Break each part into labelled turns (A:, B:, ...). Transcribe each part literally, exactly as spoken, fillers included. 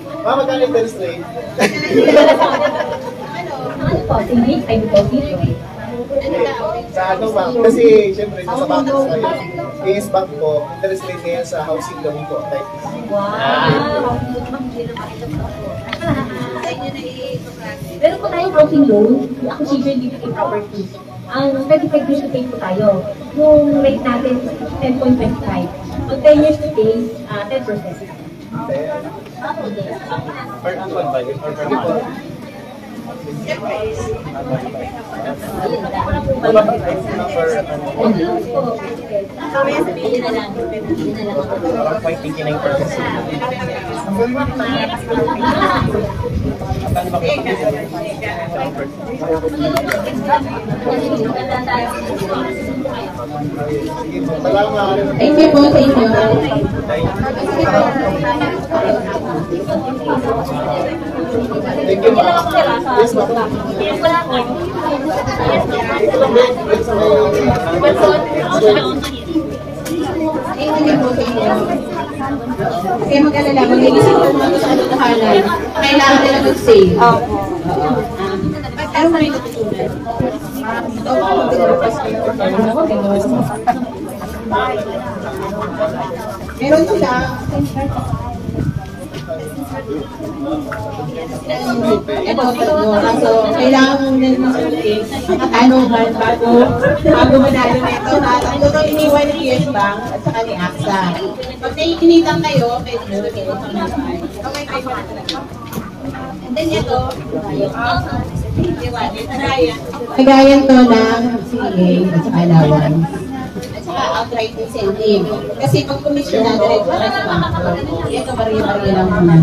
A: Mama, magkano interest rate?
B: Ano po? Hindi, ay deposit.
A: Sa ano ba? Kasi syempre sa bank ko kayo. A S Bank po, interest rate ngayon sa housing loan ko. Type
B: Wow! Pero kung tayo housing loan, acquisition dito in property, ang thirty-five years to pay po tayo. Yung rate natin is ten point two five. Ang ten years to pay, uh, ten percent.
A: per month ba yun? Or per month? point eight nine percent.
B: Thank you po sa inyo.
A: Thank you, ma'am. Yes, ma'am.
C: Kaya mag-alala, mag-iisip ko mga sa ano tahanan, kailangan nila mag-save. Oo. Pero may natutunan. Meron sila. Ito, tatlo. Kaso, kailangan mo nila mag-save. Makatanungan bago, bago manalo na ito. Tatlo ito iniwan ni Yes Bank at saka ni A X A. Pag naiinitan kayo, pwede nyo kayo pangalaman. Okay, kayo pa talaga. And then ito, kagayan to ng C A at saka allowance. At saka outright incentive. Kasi pag commission na, direct pa sa banko. Ito, bariya-bariya lang muna.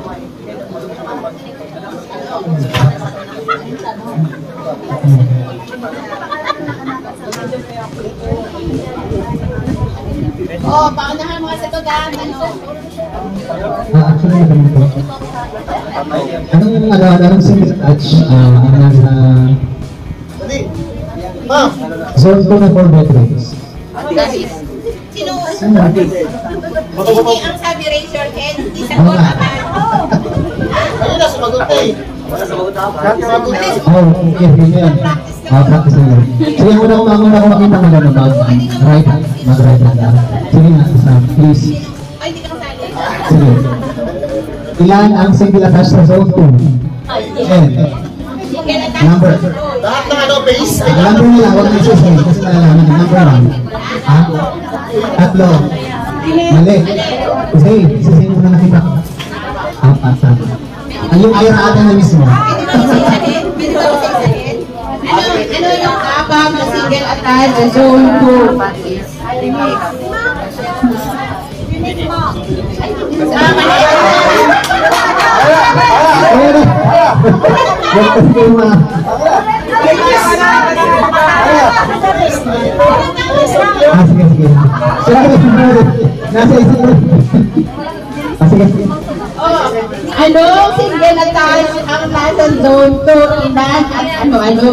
C: Oh, paunahan mo kasi ito daan, ano?
D: Ah, actually, ganito. Anong ano, anong single touch, ah, ang nasa
A: Dali. Ma'am.
D: zone two na four bedrooms?
C: Sino?
D: Ano?
C: Hindi ang sabi raise your hand, hindi sa ko naman.
A: Ayun na, sumagot na eh. Sumagot ako. Sumagot na.
D: Oh, okay, yun yan. Ah, practice na yun. Sige, muna ko muna ko makita mo lang about right hand, mag-right hand lang. Sige nga, isa, please.
C: Ay, hindi ka kasali.
D: Sige. Ilan ang single attached sa zone two? Ten. Number.
A: Lahat ng ano, base.
D: Number nila, huwag na i-say kasi nalalaman yung number one. Ha? Tatlo. Mali. Kasi, isa-say mo na nakita ko. Apat, tama. Ay, yung ayaraan na mismo.
C: Ano, ano yung abang na single attached sa zone two?
D: Ayun na. Huwag kayo ma. Ah, sige, sige. Sige, sige. Nasa isip mo. Ah, sige, sige.
C: Ano single attached ang nasa zone two? Ilan at ano-ano?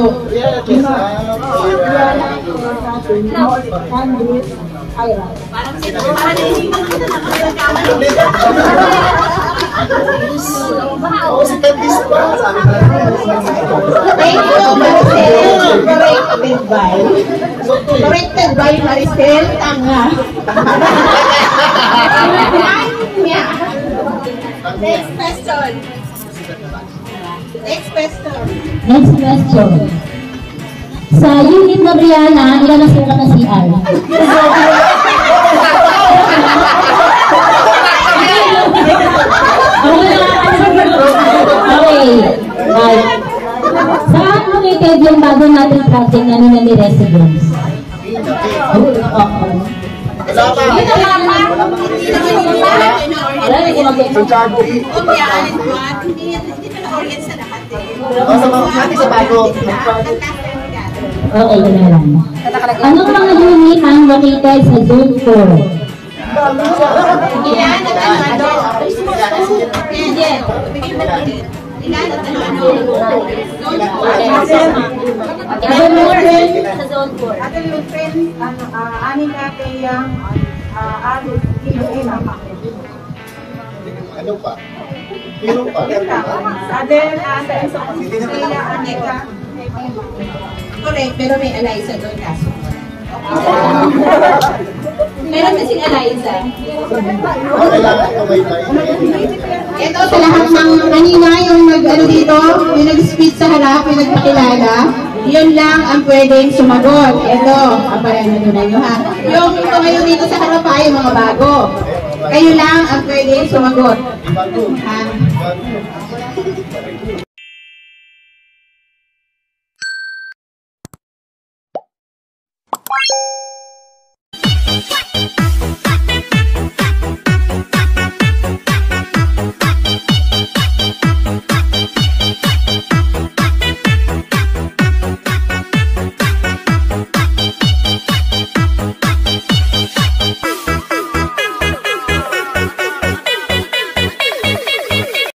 A: Oo, si Candice pa. Sabi na
C: Thank you, Maricel. Corrected by. Corrected by Maricel. Tanga. Next question. Next question.
B: Next question. Sa unit na Brianna, ilan ang sukat ng C R? Okay. Right. Saan located yung bago nating project na Ninami Residence? Oo.
A: Wala pa.
B: Wala na ginagawa.
A: Sa Charlie.
C: Umyaan and what? Hindi hindi na na-orient sa lahat eh.
A: O, sa mga hati sa bago.
B: Okay, yun na lang. Anong mga unit ang located sa Zone four?
C: Ilan at ano-ano? Yan. Ilan at ano-ano?
B: Ilan mo rin sa Zone four?
E: Atin yung friend, ano, ah, anin natin yung ah, alis, kilo ilang.
A: Ano pa? Pero pa.
E: Adel, Adel, sa Kaya, Anika.
C: Correct, pero may Eliza doon kaso.
B: Meron kasing Eliza.
A: Kailangan ito may may.
C: Ito sa lahat ng kanina yung nag ano dito, yung nag-speech sa harap, yung nagpakilala, yun lang ang pwedeng sumagot. Ito, kapalan na doon nyo ha. Yung ito ngayon dito sa harap ay yung mga bago. Kayo lang ang pwedeng sumagot.
A: Bago.
C: Ha?
A: Bago.
F: Thank you.